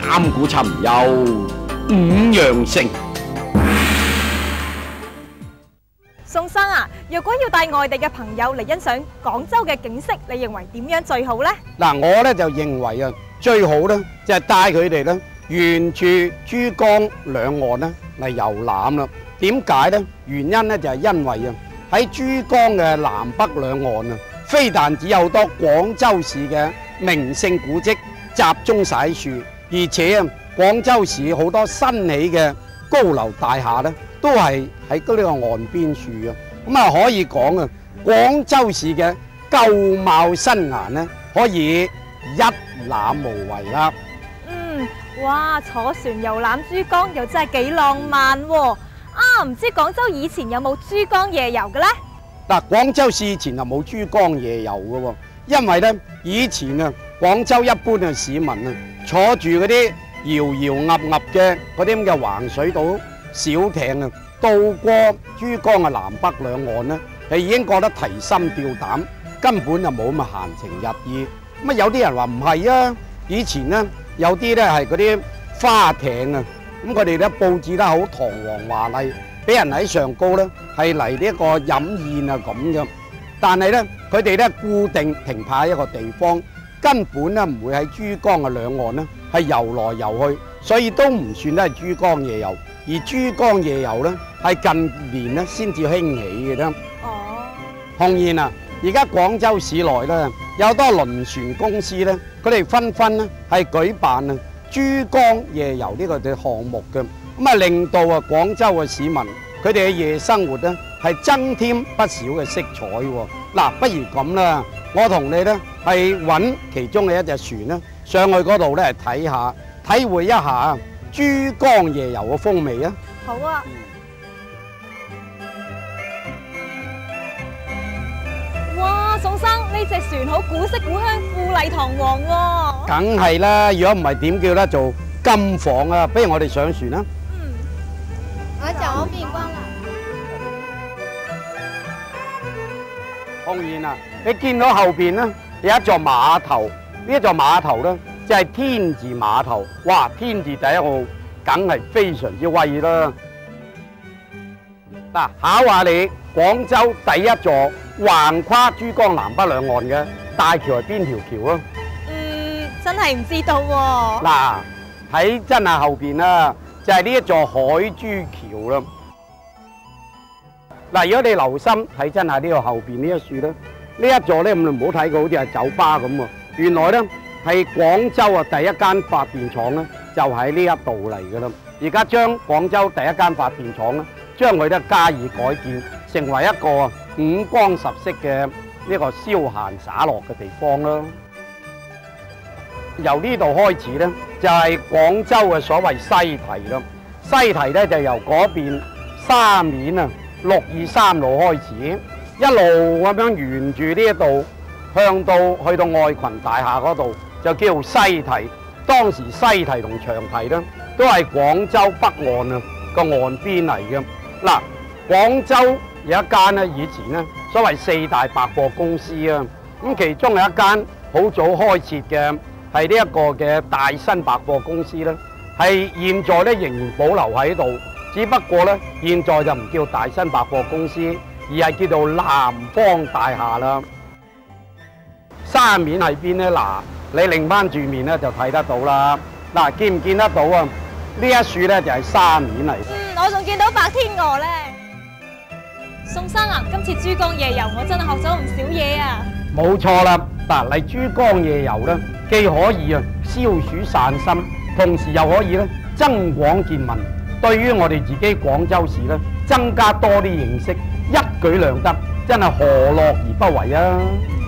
三股尋遊五羊城。 宋生啊，如果要帶外地嘅朋友嚟欣賞廣州嘅景色，你認為點樣最好呢？ 嗱，我咧就認為啊，最好咧就係帶佢哋咧沿住珠江兩岸咧嚟遊覽啦。點解呢？原因咧就係因為啊，喺珠江嘅南北兩岸啊，非但只有好多廣州市嘅名勝古蹟集中晒喺處，而且啊，廣州市好多新起嘅高樓大廈咧，都係喺呢個岸邊處嘅。咁啊，可以講啊，廣州市嘅舊貌新顏咧，可以一覽無遺啦。 哇！坐船遊覽珠江又真係幾浪漫喎！唔知廣州以前有冇珠江夜遊嘅呢？ 嗱，廣州市以前就冇珠江夜遊嘅喎，因為咧以前啊，廣州一般嘅市民啊，坐住嗰啲搖搖揼揼嘅嗰啲咁嘅橫水島小艇啊，渡過珠江嘅南北兩岸咧，係已經覺得提心吊膽，根本就冇咁嘅閒情逸意。咁啊，有啲人話唔係啊，以前咧有啲咧係嗰啲花艇啊。咁佢哋咧佈置得好堂皇華麗，俾人喺上高咧係嚟呢一個飲宴啊咁嘅。但係咧佢哋咧固定停泊喺一個地方，根本咧唔會喺珠江嘅兩岸咧係遊來遊去，所以都唔算得係珠江夜遊。而珠江夜遊咧係近年咧先至興起嘅啫。紅賢啊，而家廣州市內咧有多輪船公司咧，佢哋紛紛咧係舉辦啊珠江夜遊呢個嘅項目嘅，咁啊令到啊廣州嘅市民佢哋嘅夜生活咧係增添不少嘅色彩喎。嗱，不如咁啦，我同你咧係揾其中嘅一隻船咧上去嗰度咧睇下，體會一下珠江夜遊嘅風味啊！ 好啊！哇，宋生呢隻船好古色古香、富麗堂皇喎！ 梗係啦，如果唔係點叫得做金房啊？不如我哋上船啦！ 我走邊關啦。 紅賢啊，你見到後邊咧有一座碼頭，呢一座碼頭咧就係天字碼頭。哇，天字第一號，梗係非常之威啦！嗱，考下你，廣州第一座橫跨珠江南北兩岸嘅大橋係邊條橋啊？ 真係唔知道喎。 嗱，喺真係後邊啦，就係呢一座海珠橋啦。嗱，如果你留心睇真係呢個後邊呢一樹咧，呢一座咧唔好睇佢好似係酒吧咁喎。原來咧係廣州啊第一間發電廠咧，就喺呢一度嚟㗎啦。而家將廣州第一間發電廠咧，將佢咧加以改建，成為一個五光十色嘅呢個消閒灑樂嘅地方啦。由呢度開始咧，就係廣州嘅所謂西堤啦。西堤咧就由嗰邊沙面啊623路開始，一路咁樣沿住呢一度向到去到愛群大廈嗰度，就叫西堤。當時西堤同長堤咧都係廣州北岸啊個岸邊嚟嘅。嗱，廣州有一間咧以前咧所謂4大百貨公司啊，咁其中有一間好早開設嘅。係呢一個嘅大新百貨公司咧，係現在咧仍然保留喺度，只不過咧現在就唔叫大新百貨公司，而係叫做南方大廈啦。沙面喺邊咧？嗱，你擰翻住面咧就睇得到啦。嗱，見唔見得到啊？呢一樹咧就係沙面嚟。 我仲見到白天鵝咧。宋生啊，今次珠江夜遊我真係學咗唔少嘢啊！ 冇錯啦，嗱，嚟珠江夜遊咧，既可以啊消暑散心，同時又可以咧增廣見聞，對於我哋自己廣州市咧增加多啲認識，一舉兩得，真係何樂而不為啊！